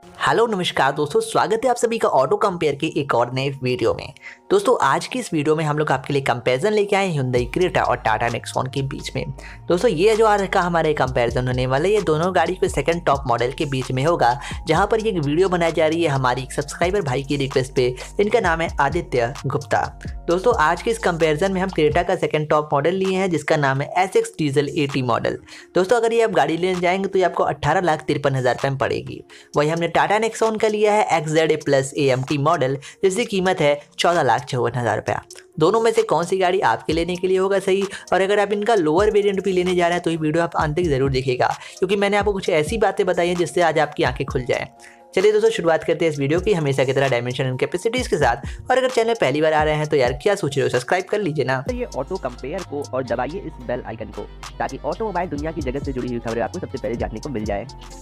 Hello नमस्कार दोस्तों, स्वागत है आप सभी का ऑटो कंपेयर के एक और नए वीडियो में। दोस्तों आज की इस वीडियो में हम लोग आपके लिए कंपैरिजन लेके आए हैं Hyundai क्रेटा और टाटा नेक्सॉन के बीच में। दोस्तों ये जो आज का हमारे कंपैरिजन होने वाला है ये दोनों गाड़ी के सेकंड टॉप मॉडल के बीच में होगा, जहां पर ये वीडियो बनाई जा रही है हमारी एक सब्सक्राइबर भाई की रिक्वेस्ट पे, जिनका नाम है आदित्य गुप्ता। दोस्तों आज के इस कंपैरिजन में हम क्रेटा का सेकंड टॉप मॉडल लिए हैं जिसका नाम है SX डीजल 80 मॉडल। दोस्तों अगर ये आप गाड़ी लेने जाएंगे तो ये आपको 18,53,000 रुपये में पड़ेगी। वही हमने टाटा नेक्सॉन का लिया है XZA प्लस AMT मॉडल, जिसकी कीमत है 14,54,000 रुपया। दोनों में से कौन सी गाड़ी आपके लेने के लिए होगा सही, और अगर आप इनका लोअर वेरिएंट भी लेने जा रहे हैं तो ये वीडियो आप अंत तक जरूर देखिएगा, क्योंकि मैंने आपको कुछ ऐसी बातें बताई हैं जिससे आज आपकी आंखें खुल जाएं। चलिए दोस्तों शुरुआत करते हैं इस वीडियो की हमेशा की तरह डायमेंशन एंड कैपेसिटीज के साथ। और अगर चैनल पहली बार आ रहे हैं तो यार क्या सोच रहे हो, सब्सक्राइब कर लीजिए ना। ये ऑटो कंपेयर को और दबाइए इस बेल आइकन को, ताकि ऑटोमोबाइल दुनिया की जगत से जुड़ी हुई खबरें आपको सबसे पहले जानने को मिल जाए।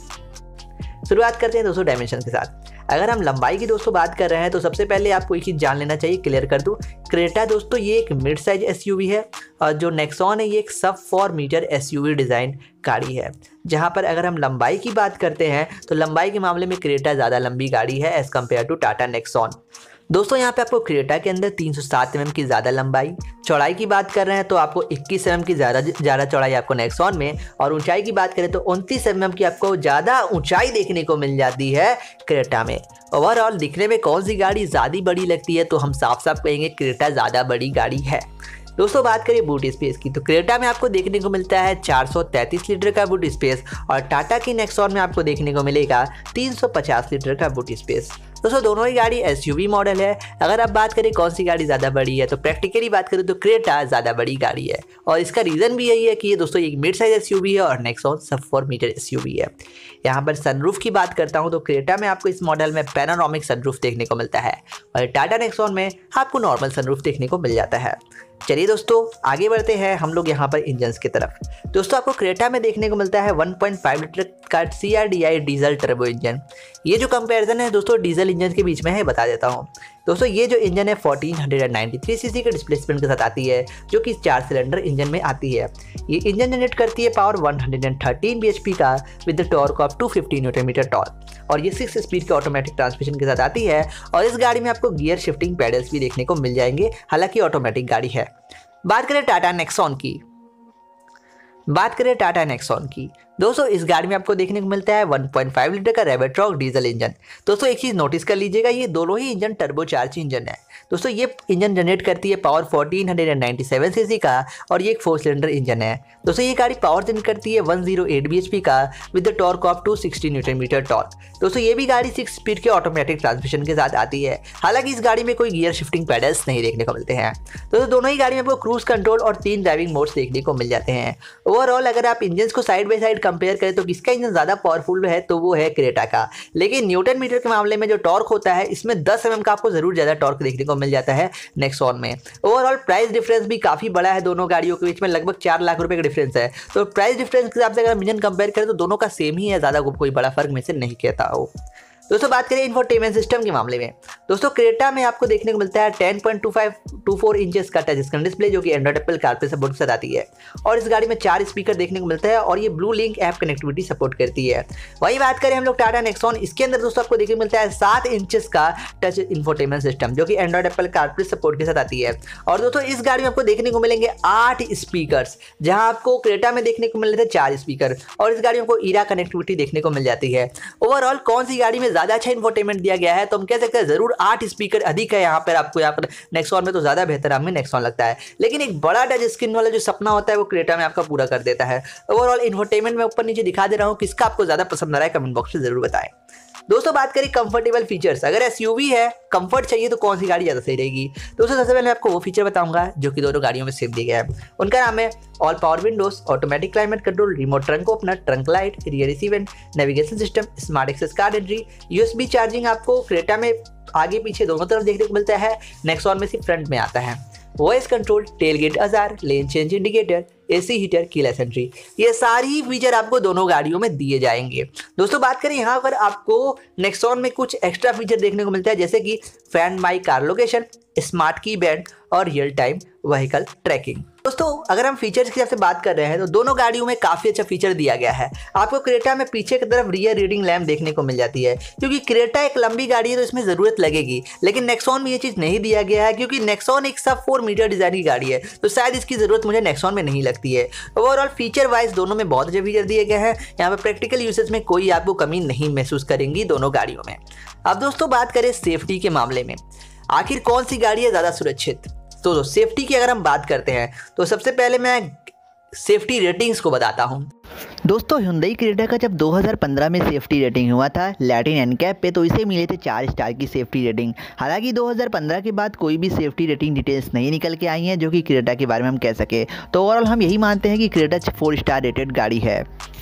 शुरुआत करते हैं दोस्तों डायमेंशन के साथ। अगर हम लंबाई की दोस्तों बात कर रहे हैं तो सबसे पहले आपको एक चीज़ जान लेना चाहिए, क्लियर कर दूं। क्रेटा दोस्तों ये एक मिड साइज SUV है, और जो नेक्सॉन है ये एक सब 4 मीटर SUV डिज़ाइन गाड़ी है। जहां पर अगर हम लंबाई की बात करते हैं तो लंबाई के मामले में क्रेटा ज़्यादा लंबी गाड़ी है as compare to Tata Nexon. दोस्तों यहाँ पे आपको क्रेटा के अंदर 307 mm की ज़्यादा लंबाई, चौड़ाई की बात कर रहे हैं तो आपको 21 mm की ज़्यादा चौड़ाई आपको नेक्सॉन में, और ऊंचाई की बात करें तो 29 mm की आपको ज़्यादा ऊंचाई देखने को मिल जाती है क्रेटा में। ओवरऑल दिखने में कौन सी गाड़ी ज़्यादा बड़ी लगती है तो हम साफ साफ कहेंगे क्रेटा ज़्यादा बड़ी गाड़ी है। दोस्तों बात करें बूट स्पेस की तो क्रेटा में आपको देखने को मिलता है 433 लीटर का बूट स्पेस, और टाटा की नेक्सॉन में आपको देखने को मिलेगा 350 लीटर का बूट स्पेस। दोस्तों दोनों ही गाड़ी SUV मॉडल है। अगर आप बात करें कौन सी गाड़ी ज़्यादा बड़ी है तो प्रैक्टिकली बात करें तो क्रेटा ज़्यादा बड़ी गाड़ी है, और इसका रीज़न भी यही है कि ये दोस्तों एक मिड साइज SUV है और नेक्सॉन सब 4 मीटर SUV है। यहाँ पर सनरूफ की बात करता हूँ तो क्रेटा में आपको इस मॉडल में पैनोरामिक सनरूफ देखने को मिलता है, और टाटा नेक्सॉन में आपको नॉर्मल सनरूफ देखने को मिल जाता है। चलिए दोस्तों आगे बढ़ते हैं हम लोग यहाँ पर इंजन्स की तरफ। दोस्तों आपको क्रेटा में देखने को मिलता है 1.5 लीटर का CRDI डीजल टर्बो इंजन। ये जो कंपैरिजन है दोस्तों डीजल इंजन के बीच में है, बता देता हूँ। दोस्तों ये जो इंजन है 1493 सीसी के डिस्प्लेसमेंट के साथ आती है, जो कि 4 सिलेंडर इंजन में आती है। ये इंजन जनरेट करती है पावर 113 bhp का with the torque of 250 newton metre torque, और ये 6 स्पीड के ऑटोमेटिक ट्रांसमिशन के साथ आती है। और इस गाड़ी में आपको गियर शिफ्टिंग पैडल्स भी देखने को मिल जाएंगे, हालांकि ऑटोमेटिक गाड़ी है। बात करें टाटा नेक्सॉन की दोस्तों इस गाड़ी में आपको देखने को मिलता है 1.5 लीटर का रेवेट्रॉक डीजल इंजन। दोस्तों एक चीज़ नोटिस कर लीजिएगा, ये दोनों ही इंजन टर्बोचार्ज इंजन है। दोस्तों ये इंजन जनरेट करती है पावर 1497 सीसी का, और ये एक 4 सिलेंडर इंजन है। दोस्तों ये गाड़ी पावर जनरेट करती है 108 bhp का with the torque of 260 newton metre torque. दोस्तों ये भी गाड़ी 6 स्पीड के ऑटोमेटिक ट्रांसमिशन के साथ आती है, हालांकि इस गाड़ी में कोई गियर शिफ्टिंग पैडल्स नहीं देखने को मिलते हैं। दोस्तों दोनों ही गाड़ी में आपको क्रूज कंट्रोल और 3 ड्राइविंग मोड्स देखने को मिल जाते हैं। ओवरऑल अगर आप इंजन को साइड बाई साइड कंपेयर करें तो किसका इंजन ज़्यादा पावरफुल है तो वो है क्रेटा का, लेकिन न्यूटन मीटर के मामले में जो टॉर्क होता है इसमें 10 mm का आपको जरूर ज़्यादा टॉर्क देखने को मिल जाता है नेक्सॉन में। ओवरऑल प्राइस डिफरेंस भी काफ़ी बड़ा है, दोनों गाड़ियों के बीच में लगभग 4 लाख रुपए का डिफरेंस है। तो प्राइस डिफरेंस के हिसाब से अगर हम इंजन कंपेयर करें तो दोनों का सेम ही है, ज़्यादा कोई बड़ा फर्क में से नहीं कहता हो। दोस्तों बात करें इंफोटेनमेंट सिस्टम के मामले में, दोस्तों क्रेटा में आपको देखने को मिलता है 10.24 इंचेस का टच स्क्रीन डिस्प्ले, जो कि एंड्रॉइड एप्पल कारप्ले सपोर्ट के साथ आती है। और इस गाड़ी में 4 स्पीकर देखने को मिलता है, और ये blue link app connectivity support करती है। वही बात करें हम लोग टाटा नेक्सॉन, इसके अंदर दोस्तों आपको देखने को मिलता है 7 इंचेस का टच इंफोटेनमेंट सिस्टम, जो कि एंड्रॉइड एप्पल कारप्ले सपोर्ट के साथ आती है। और दोस्तों इस गाड़ी में आपको देखने को मिलेंगे 8 स्पीकर्स, जहां आपको क्रेटा में देखने को मिल रहे थे 4 स्पीकर, और इस गाड़ी में आपको ईरा कनेक्टिविटी देखने को मिल जाती है। ओवरऑल कौन सी गाड़ी में ज़्यादा अच्छा इंफोटेनमेंट दिया गया है तो हम कह सकते हैं जरूर 8 स्पीकर अधिक है यहाँ पर नेक्सॉन में तो ज्यादा बेहतर हमें नेक्सॉन लगता है, लेकिन एक बड़ा टच स्क्रीन वाला जो सपना होता है वो क्रेटा में आपका पूरा कर देता है। ओवरऑल इंफोटेनमेंट में ऊपर नीचे दिखा दे रहा हूँ, किसका आपको ज्यादा पसंद आ रहा है कमेंट बॉक्स में जरूर बताएं। दोस्तों बात करें कंफर्टेबल फीचर्स, अगर SUV है कंफर्ट चाहिए तो कौन सी गाड़ी ज़्यादा सही रहेगी। दोस्तों सबसे पहले मैं आपको वो फीचर बताऊंगा जो कि दोनों गाड़ियों में सेम दिए गए हैं। उनका नाम है all power windows, automatic climate control, remote trunk opener, trunk light, rear AC vent, navigation system, smart access card entry, USB charging आपको क्रेटा में आगे पीछे दोनों तरफ देखने को मिलता है, नेक्सॉन में सिर्फ फ्रंट में आता है। Voice control, tailgate ajar, lane change indicator, AC heater, keyless entry, ये सारी फीचर आपको दोनों गाड़ियों में दिए जाएंगे। दोस्तों बात करें यहाँ पर आपको नेक्सॉन में कुछ एक्स्ट्रा फीचर देखने को मिलता है, जैसे कि find my car location, smart key band और रियल टाइम व्हीकल ट्रैकिंग। दोस्तों अगर हम फीचर्स की से बात कर रहे हैं तो दोनों गाड़ियों में काफ़ी अच्छा फीचर दिया गया है। आपको क्रेटा में पीछे की तरफ रियर रीडिंग लैम्प देखने को मिल जाती है, क्योंकि क्रेटा एक लंबी गाड़ी है तो इसमें ज़रूरत लगेगी, लेकिन नेक्सॉन में ये चीज़ नहीं दिया गया है, क्योंकि नेक्सॉन एक सब 4 मीटर डिज़ाइन की गाड़ी है, तो शायद इसकी ज़रूरत मुझे नेक्सॉन में नहीं लगती है। ओवरऑल फीचर वाइज दोनों में बहुत अच्छे फीचर दिए गए हैं। यहाँ पर प्रैक्टिकल यूसेज में कोई आपको कमी नहीं महसूस करेंगी दोनों गाड़ियों में। अब दोस्तों बात करें सेफ्टी के मामले में, आखिर कौन सी गाड़ी है ज़्यादा सुरक्षित। तो सेफ्टी की अगर हम बात करते हैं तो सबसे पहले मैं सेफ्टी रेटिंग्स को बताता हूं। दोस्तों Hyundai क्रेटा का जब 2015 में सेफ्टी रेटिंग हुआ था लैटिन एनकैप पे, तो इसे मिले थे 4 स्टार की सेफ्टी रेटिंग। हालांकि 2015 के बाद कोई भी सेफ्टी रेटिंग डिटेल्स नहीं निकल के आई हैं जो कि क्रेटा के बारे में हम कह सके। तो ओवरऑल हम यही मानते हैं कि क्रेटा 4 स्टार रेटेड गाड़ी है।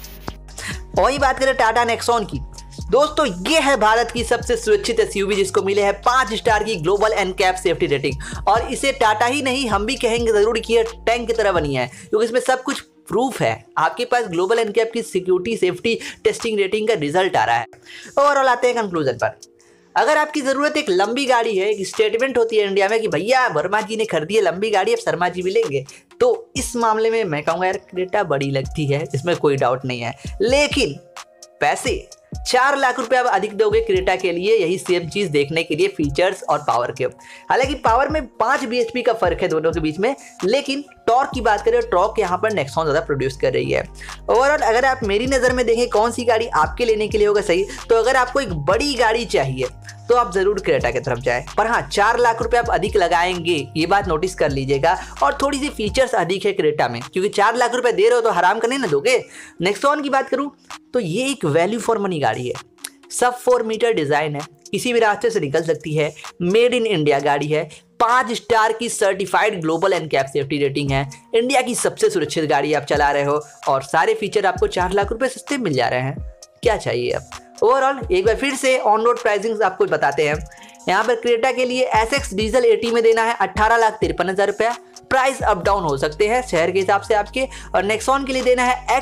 वही बात करें टाटा नेक्सॉन की, दोस्तों ये है भारत की सबसे सुरक्षित एसयूवी जिसको मिले हैं 5 स्टार की ग्लोबल एनकैप सेफ्टी रेटिंग। और इसे टाटा ही नहीं हम भी कहेंगे जरूर कि ये टैंक की तरह बनी है, क्योंकि इसमें सब कुछ प्रूफ है। आपके पास ग्लोबल एनकैप की सिक्योरिटी सेफ्टी टेस्टिंग रेटिंग का रिजल्ट आ रहा है। ओवरऑल आते हैं कंक्लूजन पर। अगर आपकी ज़रूरत एक लंबी गाड़ी है, एक स्टेटमेंट होती है इंडिया में कि भैया वर्मा जी ने खरीदी है लंबी गाड़ी, अब शर्मा जी भी लेंगे, तो इस मामले में मैं कहूँगा यार क्रेटा बड़ी लगती है, इसमें कोई डाउट नहीं है। लेकिन पैसे 4 लाख रुपए आप अधिक दोगे क्रेटा के लिए यही सेम चीज़ देखने के लिए, फीचर्स और पावर के। हालांकि पावर में 5 bhp का फर्क है दोनों के बीच में, लेकिन टॉर्क की बात करें टॉर्क यहाँ पर नेक्सॉन ज़्यादा प्रोड्यूस कर रही है। ओवरऑल अगर आप मेरी नज़र में देखें कौन सी गाड़ी आपके लेने के लिए होगा सही, तो अगर आपको एक बड़ी गाड़ी चाहिए तो आप ज़रूर क्रेटा की तरफ जाएं। पर हाँ 4 लाख रुपए आप अधिक लगाएंगे ये बात नोटिस कर लीजिएगा, और थोड़ी सी फीचर्स अधिक है क्रेटा में, क्योंकि 4 लाख रुपए दे रहे हो तो हराम करने ना दोगे। नेक्सॉन की बात करूँ तो ये एक वैल्यू फॉर मनी गाड़ी है, सब 4 मीटर डिज़ाइन है, किसी भी रास्ते से निकल सकती है, मेड इन इंडिया गाड़ी है, 5 स्टार की certified Global NCAP safety rating है, इंडिया की सबसे सुरक्षित गाड़ी आप चला रहे हो, और सारे फीचर आपको 4 लाख रुपए सस्ते मिल जा रहे हैं। क्या चाहिए अब। ओवरऑल एक बार फिर से ऑन रोड प्राइसिंग आपको बताते हैं। यहाँ पर क्रेटा के लिए SX डीजल 80 में देना है 18,53,000 रुपया, प्राइस अप डाउन हो सकते हैं शहर के हिसाब से आपके। और नेक्सॉन के लिए देना है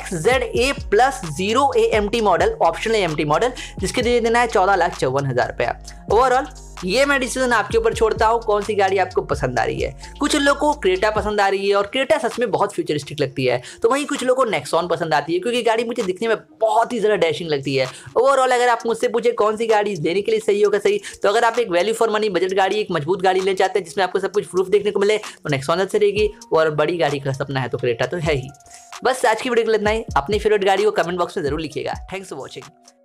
XZA+0 AMT model, optional AMT model, जिसके लिए देना है 14,54,000 रुपया। ओवरऑल ये मैं डिसीजन आपके ऊपर छोड़ता हूँ कौन सी गाड़ी आपको पसंद आ रही है। कुछ लोगों को क्रेटा पसंद आ रही है और क्रेटा सच में बहुत फ्यूचरिस्टिक लगती है, तो वहीं कुछ लोगों को नेक्सॉन पसंद आती है क्योंकि गाड़ी मुझे दिखने में बहुत ही ज़्यादा डैशिंग लगती है। ओवरऑल अगर आप मुझसे पूछे कौन सी गाड़ी लेने के लिए सही होगा सही, तो अगर आप एक वैल्यू फॉर मनी बजट गाड़ी, एक मजबूत गाड़ी लेना चाहते हैं जिसमें आपको सब कुछ प्रूफ देखने को मिले, तो नेक्सॉन अच्छी रहेगी। और बड़ी गाड़ी का सपना है तो क्रेटा तो है ही। बस आज की वीडियो को इतना ही। अपनी फेवरेट गाड़ी को कमेंट बॉक्स में जरूर लिखिएगा। Thanks for watching.